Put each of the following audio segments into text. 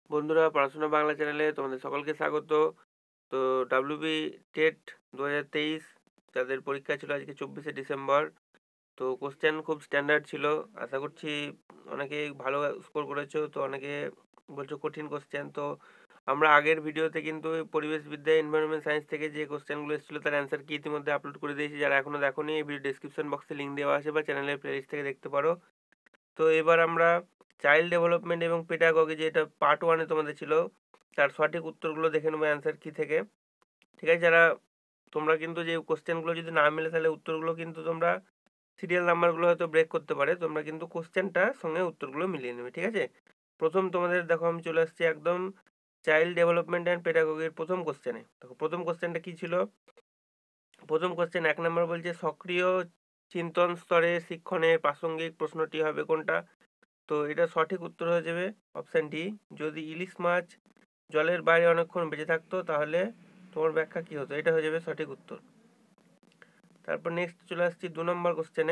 বন্ধুরা, পড়াশোনা বাংলা চ্যানেলে তোমাদের সকলকে স্বাগত। তো ডাব্লিউবি টেট 2023 যাদের পরীক্ষা ছিল আজকে 24শে ডিসেম্বর। তো কোশ্চেন খুব স্ট্যান্ডার্ড ছিল। আশা করছি অনেকে ভালো স্কোর করেছো, তো অনেকে বলছো কঠিন কোশ্চেন। তো আমরা আগের ভিডিওতে কিন্তু পরিবেশবিদ্যা এনভায়রনমেন্ট সায়েন্স থেকে যে কোশ্চেনগুলো এসেছিলো তার অ্যান্সার কি ইতিমধ্যে আপলোড করে দিয়েছি। যারা এখনো দেখোনি, এই ভিডিও ডিসক্রিপশন বক্সে লিঙ্ক দেওয়া আছে বা চ্যানেলের প্লেলিস্ট থেকে দেখতে পারো। তো এবার আমরা চাইল্ড ডেভেলপমেন্ট এবং পেডাগজি, যেটা পার্ট ওয়ানে তোমাদের ছিল, তার সঠিক উত্তরগুলো দেখে নেবো অ্যান্সার কি থেকে। ঠিক আছে, যারা তোমরা কিন্তু যে কোশ্চেনগুলো যদি না মেলে তাহলে উত্তরগুলো কিন্তু তোমরা সিরিয়াল নাম্বারগুলো হয়তো ব্রেক করতে পারে, তোমরা কিন্তু কোশ্চেনটার সঙ্গে উত্তরগুলো মিলিয়ে নেবে। ঠিক আছে, প্রথম তোমাদের দেখো আমি চলে আসছি একদম চাইল্ড ডেভেলপমেন্ট অ্যান্ড পেডাগজির প্রথম কোশ্চেনে। দেখো প্রথম কোশ্চেনটা কি ছিল। প্রথম কোশ্চেন 1 নম্বর বলছে সক্রিয় চিন্তন স্তরে শিক্ষণের প্রাসঙ্গিক প্রশ্নটি হবে কোনটা। তো এটা সঠিক উত্তর হয়ে যাবে অপশান ডি। যদি ইলিশ মাছ জলের বাইরে অনেকক্ষণ বেঁচে থাকতো তাহলে তোমার ব্যাখ্যা কি হতো, এটা হয়ে যাবে সঠিক উত্তর। তারপর নেক্সট চলে আসছি 2 নম্বর কোশ্চেনে।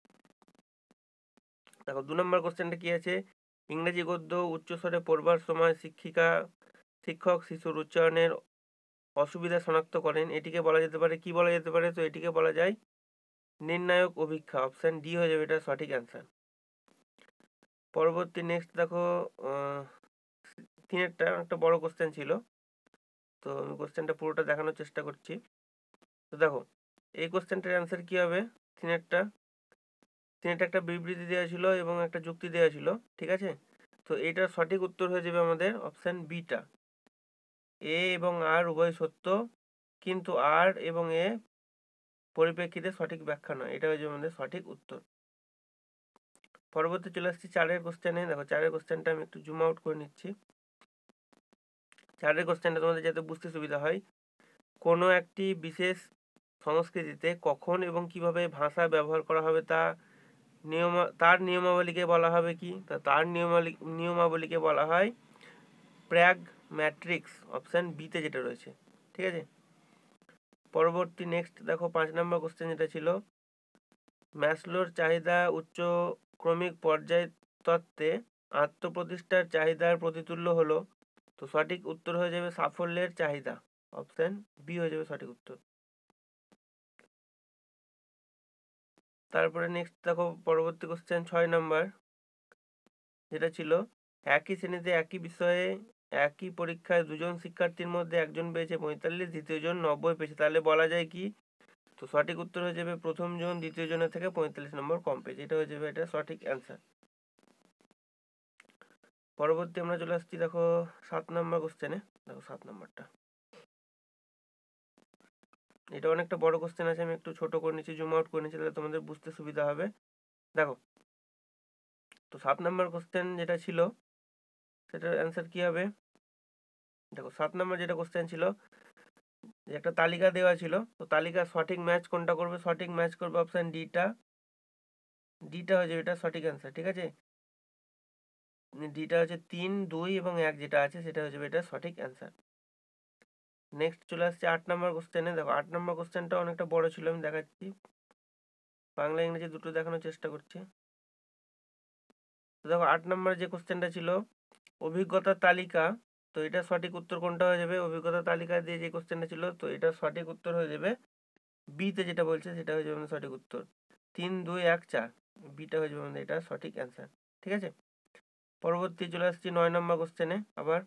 দেখো 2 নম্বর কোশ্চেনটা কি আছে। ইংরেজি গদ্য উচ্চস্বরে পড়বার সময় শিক্ষক শিশুর উচ্চারণের অসুবিধা শনাক্ত করেন, এটিকে বলা যেতে পারে কি বলা যেতে পারে। তো এটিকে বলা যায় নির্ণায়ক অভিক্ষা। অপশান ডি হয়ে যাবে এটা সঠিক অ্যান্সার। পরবর্তী নেক্সট দেখো, তিনেরটা একটা বড় কোশ্চেন ছিল, তো আমি কোশ্চেনটা পুরোটা দেখানোর চেষ্টা করছি। তো দেখো এই কোশ্চেনটার অ্যান্সার কি হবে। তিনেরটা তিনেরটা একটা বিবৃতি দেওয়া ছিল এবং একটা যুক্তি দেওয়া ছিল। ঠিক আছে, তো এইটার সঠিক উত্তর হয়ে যাবে আমাদের অপশান বিটা। এ এবং আর উভয় সত্য, কিন্তু আর এবং এ পরিপ্রেক্ষিতে সঠিক ব্যাখ্যা নয়, এটা হয়ে যাবে আমাদের সঠিক উত্তর। পরবর্তী চলে আসছি 4-এর কোশ্চেনে। দেখো 4-এর কোশ্চেনটা আমি একটু জুম আউট করে নিচ্ছি। 4-এর কোশ্চেনটা তোমাদের যাতে বুঝতে সুবিধা হয়, কোনো একটি বিশেষ সংস্কৃতিতে কখন এবং কিভাবে ভাষা ব্যবহার করা হবে তার নিয়মাবলীকে বলা হবে কি। তার নিয়মাবলীকে বলা হয় প্র্যাগম্যাট্রিক্স। অপশান বিতে যেটা রয়েছে। ঠিক আছে, পরবর্তী নেক্সট দেখো 5 নম্বর কোশ্চেন যেটা ছিল, ম্যাসলোর চাহিদা উচ্চ ক্রমিক পর্যায় তত্ত্বে আত্মপ্রতিষ্ঠার চাহিদার প্রতিতুল্য হলো। তো সঠিক উত্তর হয়ে যাবে সাফল্যের চাহিদা। অপশান বি হয়ে যাবে সঠিক উত্তর। তারপরে নেক্সট দেখো পরবর্তী কোশ্চেন 6 নম্বর, যেটা ছিল একই শ্রেণীতে একই বিষয়ে একই পরীক্ষায় দুজন শিক্ষার্থীর মধ্যে একজন পেয়েছে 45, দ্বিতীয় জন 90 পেয়েছে, তাহলে বলা যায় কি। তো সঠিক উত্তর হয়ে যাবে প্রথম জন দ্বিতীয় জনের থেকে 45 নম্বর কম পেয়েছে, এটা হয়ে যাবে এটা সঠিক অ্যান্সার। পরবর্তী আমরা চলে আসছি দেখো 7 নম্বর কোশ্চেনে। দেখো 7 নম্বরটা, এটা অনেকটা বড় কোশ্চেন আছে, আমি একটু ছোট করে নিচ্ছি, জুম আউট করে নিচ্ছি, তাহলে তোমাদের বুঝতে সুবিধা হবে। দেখো তো 7 নম্বর কোশ্চেন যেটা ছিল সেটার অ্যান্সার কি হবে। দেখো 7 নম্বর যেটা কোশ্চেন ছিল, যে একটা তালিকা দেওয়া ছিল, তো তালিকার সঠিক ম্যাচ কোনটা করবে, সঠিক ম্যাচ করবে অপশান ডিটা। ডিটা হয়ে যাবে এটা সঠিক অ্যান্সার। ঠিক আছে, ডিটা হচ্ছে 3, 2 এবং 1 যেটা আছে সেটা হয়ে যাবে এটা সঠিক অ্যান্সার। নেক্সট চলে আসছে 8 নম্বর কোশ্চেনে। দেখো 8 নম্বর কোশ্চেনটা অনেকটা বড় ছিল, আমি দেখাচ্ছি, বাংলা ইংরেজি দুটো দেখানোর চেষ্টা করছি। তো দেখো 8 নম্বর যে কোশ্চেনটা ছিল অভিজ্ঞতার তালিকা, তো এটা সঠিক উত্তর কোনটা হয়ে যাবে। অভিজ্ঞতা তালিকা দিয়ে যে কোশ্চেনটা ছিল, তো এটা সঠিক উত্তর হয়ে যাবে বিতে, যেটা বলছে সেটা হয়ে যাবে সঠিক উত্তর। 3, 2, 1, 4 বিটা হয়ে যাবে আমাদের এটা সঠিক অ্যান্সার। ঠিক আছে, পরবর্তী চলে আসছি 9 নম্বর কোশ্চেনে আবার।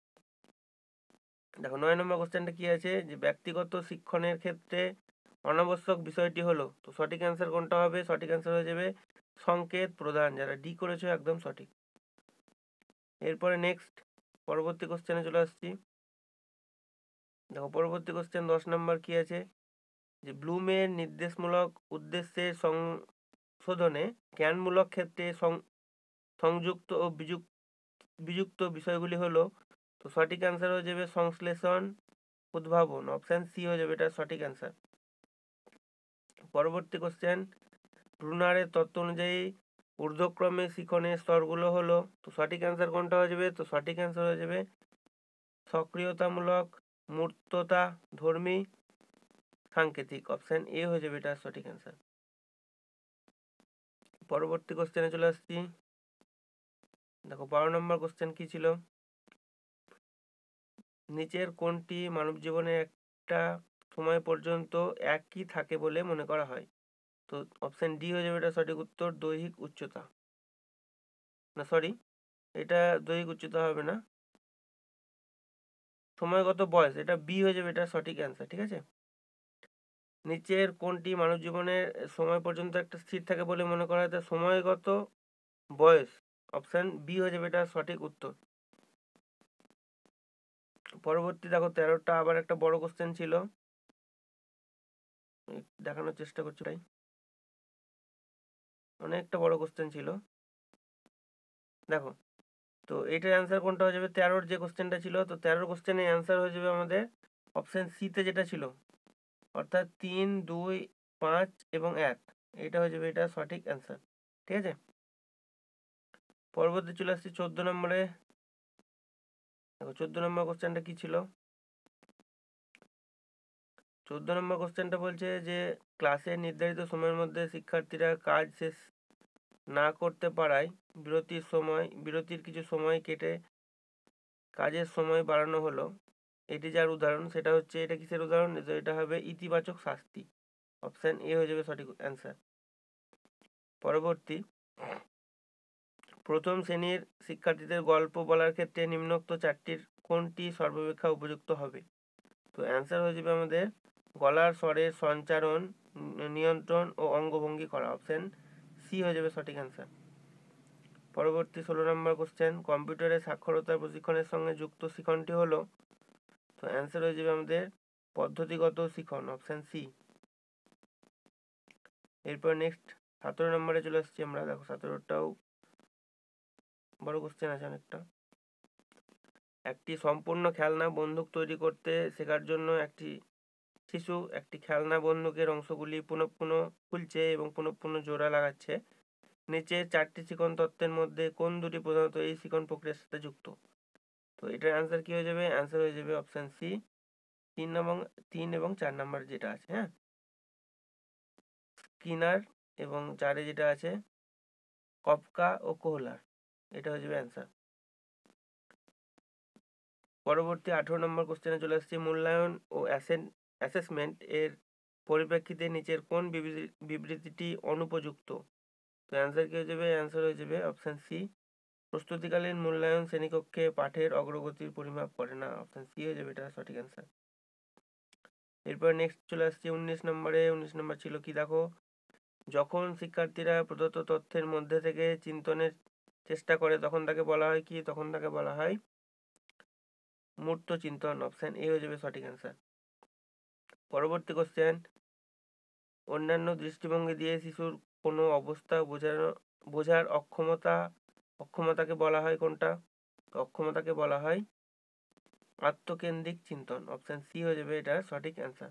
দেখো 9 নম্বর কোশ্চেনটা কি আছে, যে ব্যক্তিগত শিক্ষণের ক্ষেত্রে অনাবশ্যক বিষয়টি হলো। তো সঠিক অ্যান্সার কোনটা হবে, সঠিক অ্যান্সার হয়ে যাবে সংকেত প্রদান। যারা ডি করেছো একদম সঠিক। এরপরে নেক্সট পরবর্তী কোশ্চেনে চলে আসছি। দেখো পরবর্তী কোশ্চেন 10 নম্বর কি আছে, যে ব্লুমের নির্দেশমূলক উদ্দেশ্যের সংশোধনে জ্ঞানমূলক ক্ষেত্রে সংযুক্ত ও বিযুক্ত বিষয়গুলি হলো। তো সঠিক অ্যান্সার হয়ে যাবে সংশ্লেষণ উদ্ভাবন। অপশান সি হয়ে যাবে এটা সঠিক অ্যান্সার। পরবর্তী কোশ্চেন, ব্রুনারের তত্ত্ব অনুযায়ী ঊর্ধ্বক্রমে শিখনের স্তরগুলো হলো। তো সঠিক অ্যান্সার কোনটা হয়ে যাবে, তো সঠিক অ্যান্সার হয়ে যাবে সক্রিয়তামূলক, মূর্ততা ধর্মী, সাংকেতিক। অপশান এ হয়ে যাবে এটা সঠিক অ্যান্সার। পরবর্তী কোশ্চেনে চলে আসছি। দেখো 12 নম্বর কোশ্চেন কি ছিল, নিচের কোনটি মানব জীবনে একটা সময় পর্যন্ত একই থাকে বলে মনে করা হয়? তো অপশন ডি হয়ে যাবে এটা সঠিক উত্তর, দৈহিক উচ্চতা। না সরি, এটা দৈহিক উচ্চতা হবে না, সময়গত বয়স, এটা বি হয়ে যাবে এটা সঠিক অ্যান্সার। ঠিক আছে, নিচের কোনটি মানব জীবনের সময় পর্যন্ত একটা স্থির থাকে বলে মনে করা হয়? তা সময়গত বয়স, অপশন বি হয়ে যাবে এটা সঠিক উত্তর। পরবর্তী দেখো 13টা আবার একটা বড় কোশ্চেন ছিল, দেখানোর চেষ্টা করছি তাই, অনেকটা বড় কোশ্চেন ছিল। দেখো, তো এটার অ্যান্সার কোনটা হয়ে যাবে? 13-র যে কোশ্চেনটা ছিল, তো 13-র কোশ্চেনের অ্যান্সার হয়ে যাবে আমাদের অপশন সিতে যেটা ছিল, অর্থাৎ 3, 2, 5 এবং 1, এটা হয়ে যাবে এটা সঠিক অ্যান্সার। ঠিক আছে, পরবর্তী চলে আসছি 14 নম্বরে। দেখো 14 নম্বর কোশ্চেনটা কি ছিল? 14 নম্বর কোশ্চেনটা বলছে যে ক্লাসের নির্ধারিত সময়ের মধ্যে শিক্ষার্থীরা কাজ শেষ না করতে পারায় বিরতির কিছু সময় কেটে কাজের সময় বাড়ানো হলো, এটি যার উদাহরণ, সেটা হচ্ছে, এটা কিসের উদাহরণ? তো এটা হবে ইতিবাচক শাস্তি। অপশন এ হয়ে যাবে সঠিক অ্যান্সার। পরবর্তী, প্রথম শ্রেণীর শিক্ষার্থীদের গল্প বলার ক্ষেত্রে নিম্নোক্ত চারটির কোনটি সর্বাপেক্ষা উপযুক্ত হবে? তো অ্যান্সার হয়ে যাবে আমাদের গলার স্বরের সঞ্চারণ, নিয়ন্ত্রণ ও অঙ্গভঙ্গি করা। অপশন সি হয়ে যাবে সঠিক অ্যান্সার। পরবর্তী 16 নম্বর কোশ্চেন, কম্পিউটারে সাক্ষরতার প্রশিক্ষণের সঙ্গে যুক্ত শিখনটি হলো, তো অ্যান্সার হয়ে যাবে আমাদের পদ্ধতিগত শিখন। Option C. এরপর নেক্সট 17 নম্বরে চলে আসছি আমরা। দেখো 17টাও বড় কোশ্চেন আছে অনেকটা। একটি সম্পূর্ণ খেলনা বন্দুক তৈরি করতে শেখার জন্য একটি শিশু একটি খেলনা বন্দুকের অংশগুলি পুনঃ পুনঃ খুলছে এবং পুনঃ পুনঃ জোড়া লাগাচ্ছে। নিচে চারটি শিখন তত্ত্বের মধ্যে কোন দুটি প্রধানত এই শিখন প্রক্রিয়ার সাথে যুক্ত? তো এটার অ্যান্সার কি হয়ে যাবে? অ্যান্সার হয়ে যাবে অপশন সি, 3 এবং 4 নাম্বার যেটা আছে, হ্যাঁ, স্কিনার, এবং 4-এ যেটা আছে কফকা ও কোহলার, এটা হয়ে যাবে অ্যান্সার। পরবর্তী 18 নম্বর কোশ্চেনে চলে আসছে, মূল্যায়ন ও অ্যাসেসমেন্ট এর পরিপ্রেক্ষিতে নিচের কোন বিবৃতিটি অনুপযুক্ত? তো অ্যান্সার কি হয়ে যাবে? অ্যান্সার হয়ে যাবে অপশন সি, প্রস্তুতিকালীন মূল্যায়ন শ্রেণীকক্ষে পাঠের অগ্রগতির পরিমাপ করে না। অপশন সি হয়ে যাবে এটা সঠিক অ্যান্সার। এরপর নেক্সট চলে আসছে 19 নম্বরে। 19 নম্বর ছিল কি দেখো, যখন শিক্ষার্থীরা প্রদত্ত তথ্যের মধ্যে থেকে চিন্তনের চেষ্টা করে তখন তাকে বলা হয় কি? তখন তাকে বলা হয় মূর্ত চিন্তন। অপশন এ হয়ে যাবে সঠিক অ্যান্সার। পরবর্তী কোশ্চেন, অন্যান্য দৃষ্টিভঙ্গি দিয়ে শিশুর কোনো অবস্থা বোঝার অক্ষমতাকে বলা হয় কোনটা? অক্ষমতাকে বলা হয় আত্মকেন্দ্রিক চিন্তন। অপশন সি হয়ে যাবে এটা সঠিক অ্যান্সার।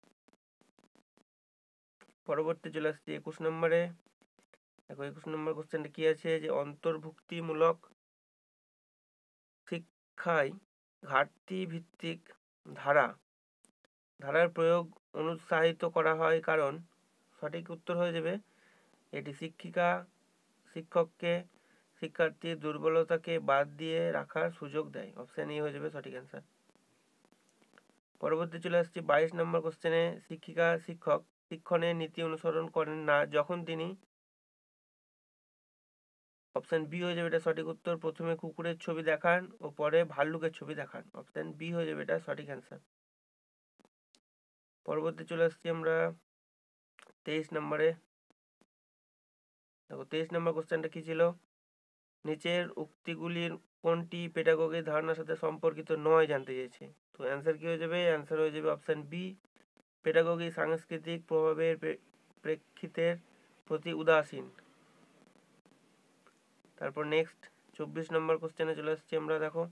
পরবর্তী চলে আসছে 21 নম্বরে। দেখো 21 নম্বর কোশ্চেনটা কি আছে, যে অন্তর্ভুক্তিমূলক শিক্ষায় ঘাটতি ভিত্তিক ধারার প্রয়োগ অনুৎসাহিত করা হয় কারণ? সঠিক উত্তর হয়ে যাবে এটি শিক্ষককে শিক্ষার্থীর দুর্বলতাকে বাদ দিয়ে রাখার সুযোগ দেয়। অপশন ই হয়ে যাবে সঠিক অ্যান্সার। পরবর্তী চলে আসছি 22 নম্বর কোশ্চেনে, শিক্ষক শিক্ষণের নীতি অনুসরণ করেন না যখন তিনি, অপশন বি হয়ে যাবে এটা সঠিক উত্তর, প্রথমে কুকুরের ছবি দেখান ও পরে ভাল্লুকের ছবি দেখান। অপশন বি হয়ে যাবে এটা সঠিক অ্যান্সার। পরবর্তী চলে আসছি আমরা 23 নম্বরে। দেখো 23 নম্বর কোশ্চেনটা কি ছিল, নিচের উক্তিগুলির কোনটি পেডাগোগির ধারণার সাথে সম্পর্কিত নয় জানতে চেয়েছে। তো অ্যান্সার কি হয়ে যাবে? অ্যান্সার হয়ে যাবে অপশন বি, পেডাগোগি সাংস্কৃতিক প্রভাবের প্রেক্ষিতের প্রতি উদাসীন। তারপর নেক্সট 24 নম্বর কোশ্চেনে চলে আসছি আমরা। দেখো,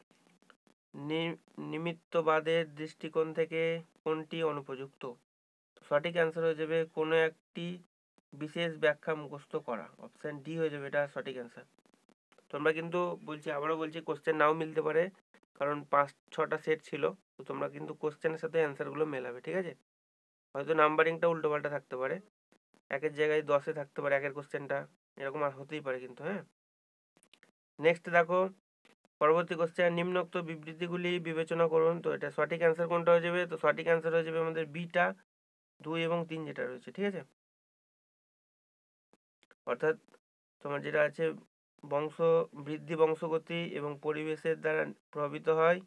নিমিত্তবাদের দৃষ্টিকোণ থেকে কোনটি অনুপযুক্ত? সঠিক অ্যান্সার হয়ে যাবে কোনো একটি বিশেষ ব্যাখ্যা মুখস্থ করা। অপশন ডি হয়ে যাবে এটা সঠিক অ্যান্সার। তোমরা কিন্তু আবারও বলছি কোশ্চেন নাও মিলতে পারে, কারণ 5-6টা সেট ছিল, তো তোমরা কিন্তু কোশ্চেনের সাথে অ্যান্সারগুলো মেলাবে। ঠিক আছে, হয়তো নাম্বারিংটা উল্টোপাল্টা থাকতে পারে, একের জায়গায় 10-এ থাকতে পারে একের কোশ্চেনটা, এরকম আর হতেই পারে কিন্তু, হ্যাঁ। নেক্সট দেখো পরবর্তী কোশ্চেন, নিম্নোক্ত বিবৃতিগুলি বিবেচনা করুন। তো এটা সঠিক অ্যান্সার কোনটা হয়ে যাবে? তো সঠিক অ্যান্সার হয়ে যাবে আমাদের বিটা 2 এবং 3 যেটা রয়েছে, ঠিক আছে। অর্থাৎ তোমার যেটা আছে বংশ বৃদ্ধি বংশগতি এবং পরিবেশের দ্বারা প্রভাবিত হয়।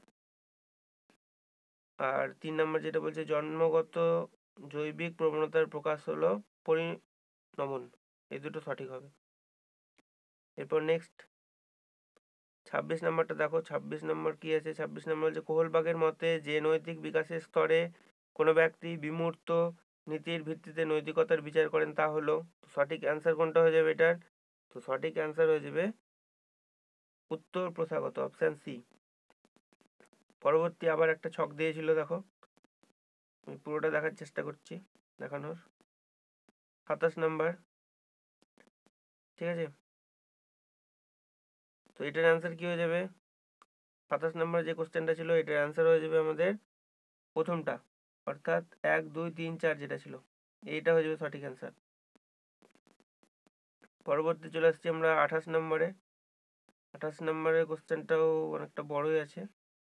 আর 3 নম্বর যেটা বলছে জন্মগত জৈবিক প্রবণতার প্রকাশ হলো পরিণমন। এই দুটো সঠিক হবে। এরপর নেক্সট 26 নম্বরটা দেখো। 26 নম্বর কি আছে? 26 নম্বর হচ্ছে কোহলবাগের মতে যে নৈতিক বিকাশের স্তরে কোনো ব্যক্তি বিমূর্ত নীতির ভিত্তিতে নৈতিকতার বিচার করেন তা হলো। সঠিক অ্যান্সার কোনটা হয়ে যাবে এটার? তো সঠিক অ্যান্সার হয়ে যাবে উত্তর প্রথাগত, অপশান সি। পরবর্তী আবার একটা ছক দিয়েছিল, দেখো আমি পুরোটা দেখার চেষ্টা করছি দেখানোর। 27 নম্বর, ঠিক আছে। তো এটার অ্যান্সার কি হয়ে যাবে? 27 নম্বর যে কোশ্চেনটা ছিল এটার অ্যান্সার হয়ে যাবে আমাদের প্রথমটা, অর্থাৎ 1 2 3 4 যেটা ছিল এইটা হয়ে যাবে সঠিক অ্যান্সার। পরবর্তী চলে আসছি আমরা 28 নম্বরে। 28 নম্বরের কোশ্চেনটাও অনেকটা বড়ই আছে,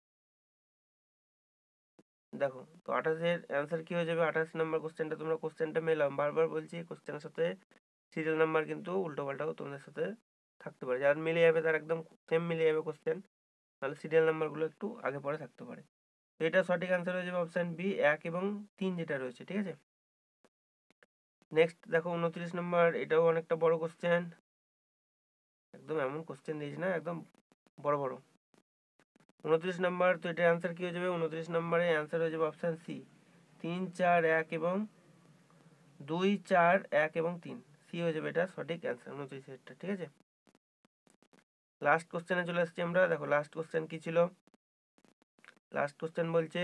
দেখো। তো 28-এর অ্যান্সার কি হয়ে যাবে? 28 নম্বর কোশ্চেনটা, তোমরা কোশ্চেনটা মেলাম, বারবার বলছি কোশ্চেনের সাথে সিরিয়াল নাম্বার কিন্তু উল্টো পাল্টাও তোমাদের সাথে থাকতে পারে। যার মিলে যাবে তার একদম সেম মিলে যাবে কোশ্চেন, তাহলে সিরিয়াল নাম্বারগুলো একটু আগে পরে থাকতে পারে। তো এটা সঠিক অ্যান্সার হয়ে যাবে অপশান বি, 1 এবং 3 যেটা রয়েছে, ঠিক আছে। নেক্সট দেখো 29 নম্বর, এটাও অনেকটা বড় কোশ্চেন, একদম এমন কোশ্চেন দিয়েছি না, একদম বড় বড়। 29 নম্বর, তো এটার অ্যান্সার কি হয়ে যাবে? 29 নম্বরে অ্যান্সার হয়ে যাবে অপশান সি, 3 4 1 এবং 2 4 1 এবং 3, সি হয়ে যাবে এটা সঠিক অ্যান্সার 29-এরটা, ঠিক আছে। লাস্ট কোশ্চেনে চলে আসছি আমরা। দেখো লাস্ট কোশ্চেন কি ছিল? লাস্ট কোশ্চেন বলছে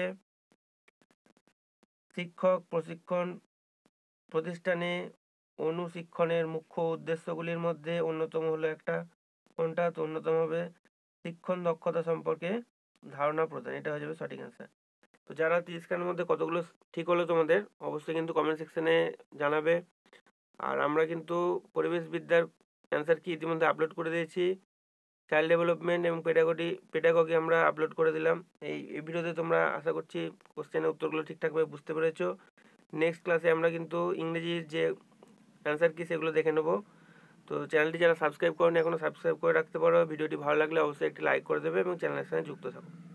শিক্ষক প্রশিক্ষণ প্রতিষ্ঠানে অনুশিক্ষণের মুখ্য উদ্দেশ্যগুলির মধ্যে অন্যতম হলো একটা, কোনটা? তো অন্যতম হবে শিক্ষণ দক্ষতা সম্পর্কে ধারণা প্রদান, এটা হয়ে যাবে সঠিক অ্যান্সার। তো যারা 30খানের মধ্যে কতগুলো ঠিক হলো তোমাদের অবশ্যই কিন্তু কমেন্ট সেকশনে জানাবে। আর আমরা কিন্তু পরিবেশবিদ্যার অ্যান্সার কি ইতিমধ্যে আপলোড করে দিয়েছি, চাইল্ড ডেভেলপমেন্ট এবং পেডাগজি আমরা আপলোড করে দিলাম। এই ভিডিওতে তোমরা আশা করছি কোশ্চেনের উত্তরগুলো ঠিকঠাকভাবে বুঝতে পেরেছো। নেক্সট ক্লাসে আমরা কিন্তু ইংরেজির যে অ্যান্সার কি সেগুলো দেখে নেবো। তো চ্যানেলটি যারা সাবস্ক্রাইব করেনি এখনও সাবস্ক্রাইব করে রাখতে পারো। ভিডিওটি ভালো লাগলে অবশ্যই একটি লাইক করে দেবে এবং চ্যানেলের সঙ্গে যুক্ত থাকো।